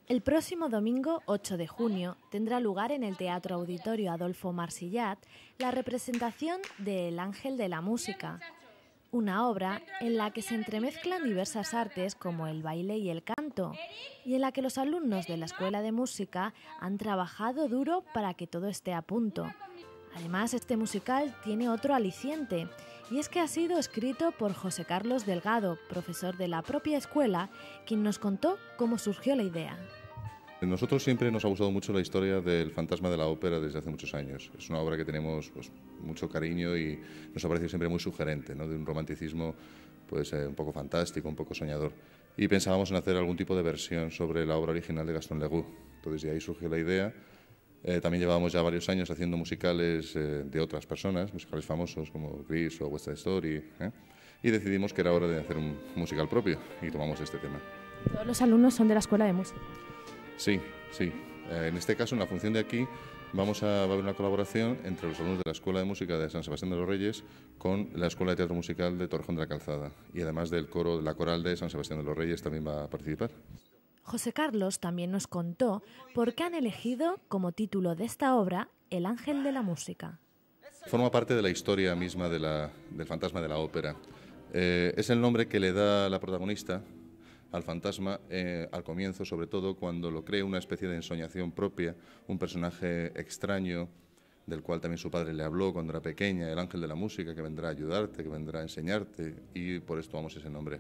El próximo domingo 8 de junio tendrá lugar en el Teatro Auditorio Adolfo Marsillat la representación de El Ángel de la Música, una obra en la que se entremezclan diversas artes como el baile y el canto, y en la que los alumnos de la Escuela de Música han trabajado duro para que todo esté a punto. Además, este musical tiene otro aliciente, y es que ha sido escrito por José Carlos Delgado, profesor de la propia escuela, quien nos contó cómo surgió la idea. A nosotros siempre nos ha gustado mucho la historia del fantasma de la ópera desde hace muchos años. Es una obra que tenemos mucho cariño y nos ha parecido siempre muy sugerente, ¿no? De un romanticismo un poco fantástico, un poco soñador. Y pensábamos en hacer algún tipo de versión sobre la obra original de Gaston Leroux. Entonces de ahí surgió la idea. También llevábamos ya varios años haciendo musicales de otras personas, musicales famosos como Grease o West Side Story, y decidimos que era hora de hacer un musical propio y tomamos este tema. Todos los alumnos son de la Escuela de Música. Sí, sí. En este caso, en la función de aquí, va a haber una colaboración entre los alumnos de la Escuela de Música de San Sebastián de los Reyes con la Escuela de Teatro Musical de Torrejón de la Calzada. Y además del coro, la coral de San Sebastián de los Reyes también va a participar. José Carlos también nos contó por qué han elegido como título de esta obra El Ángel de la Música. Forma parte de la historia misma del fantasma de la ópera. Es el nombre que le da la protagonista al fantasma al comienzo, sobre todo cuando lo cree una especie de ensoñación propia, un personaje extraño del cual también su padre le habló cuando era pequeña, el ángel de la música que vendrá a ayudarte, que vendrá a enseñarte, y por esto tomamos ese nombre.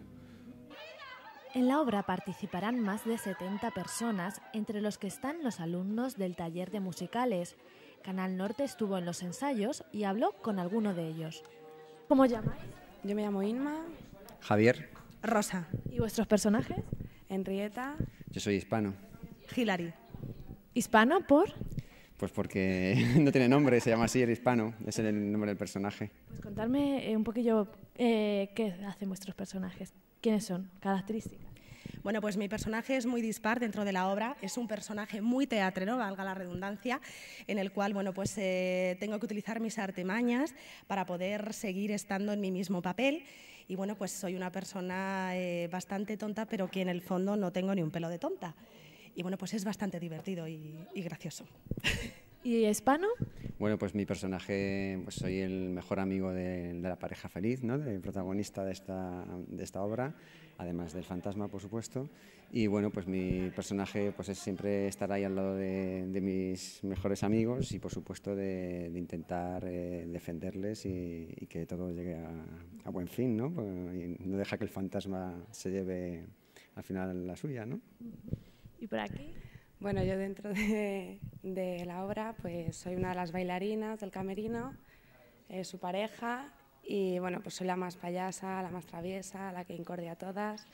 En la obra participarán más de 70 personas, entre los que están los alumnos del taller de musicales. Canal Norte estuvo en los ensayos y habló con alguno de ellos. ¿Cómo llamáis? Yo me llamo Inma. Javier. Rosa. ¿Y vuestros personajes? Henrietta. Yo soy hispano. Hilary. ¿Hispano por? Pues porque no tiene nombre, se llama así, el hispano, ese es el nombre del personaje. Pues contarme un poquillo qué hacen vuestros personajes, quiénes son, características. Bueno, pues mi personaje es muy dispar dentro de la obra, es un personaje muy teatrero, valga la redundancia, en el cual tengo que utilizar mis artimañas para poder seguir estando en mi mismo papel. Y bueno, pues soy una persona bastante tonta, pero que en el fondo no tengo ni un pelo de tonta. Y bueno, pues es bastante divertido y gracioso. ¿Y hispano? Bueno, pues mi personaje, pues soy el mejor amigo de la pareja feliz, ¿no? Del protagonista de esta obra, además del fantasma, por supuesto. Y bueno, pues mi personaje pues es siempre estar ahí al lado de mis mejores amigos y por supuesto de intentar defenderles y que todo llegue a buen fin, ¿no? Y no deja que el fantasma se lleve al final la suya, ¿no? ¿Y por aquí? Bueno, yo dentro de la obra pues soy una de las bailarinas del camerino, su pareja, y bueno, pues soy la más payasa, la más traviesa, la que incordia a todas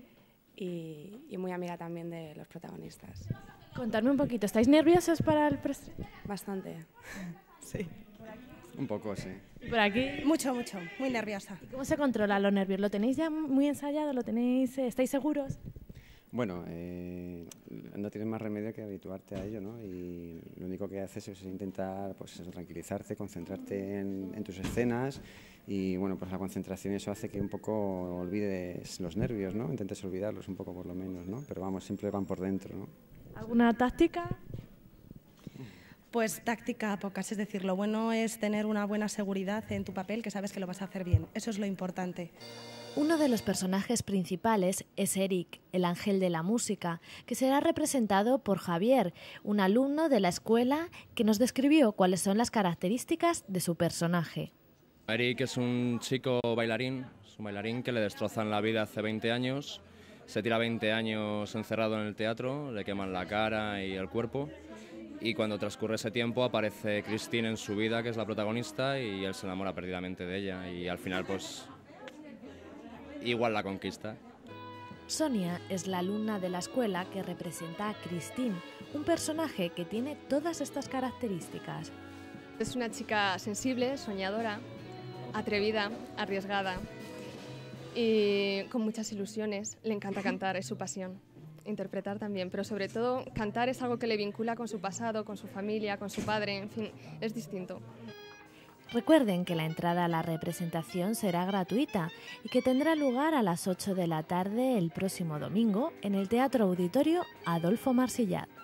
y muy amiga también de los protagonistas. Contadme un poquito, ¿estáis nerviosos para el preestreno? Bastante. Sí. Un poco, sí. ¿Y por aquí? Mucho, muy nerviosa. ¿Y cómo se controlan los nervios? ¿Lo tenéis ya muy ensayado? ¿Estáis seguros? Bueno, no tienes más remedio que habituarte a ello, ¿no? Y lo único que haces es intentar pues, tranquilizarte, concentrarte en tus escenas y bueno, pues la concentración eso hace que un poco olvides los nervios, ¿no? Intentes olvidarlos un poco por lo menos, ¿no? Pero vamos, siempre van por dentro, ¿no? ¿Alguna táctica? Pues táctica pocas, es decir, lo bueno es tener una buena seguridad en tu papel, que sabes que lo vas a hacer bien, eso es lo importante. Uno de los personajes principales es Eric, el ángel de la música, que será representado por Javier, un alumno de la escuela que nos describió cuáles son las características de su personaje. Eric es un chico bailarín, es un bailarín que le destrozan la vida hace 20 años, se tira 20 años encerrado en el teatro, le queman la cara y el cuerpo. Y cuando transcurre ese tiempo aparece Christine en su vida, que es la protagonista, y él se enamora perdidamente de ella y al final pues igual la conquista. Sonia es la alumna de la escuela que representa a Christine, un personaje que tiene todas estas características. Es una chica sensible, soñadora, atrevida, arriesgada y con muchas ilusiones. Le encanta cantar, es su pasión. Interpretar también, pero sobre todo cantar es algo que le vincula con su pasado, con su familia, con su padre, en fin, es distinto. Recuerden que la entrada a la representación será gratuita y que tendrá lugar a las 8 de la tarde el próximo domingo en el Teatro Auditorio Adolfo Marsillat.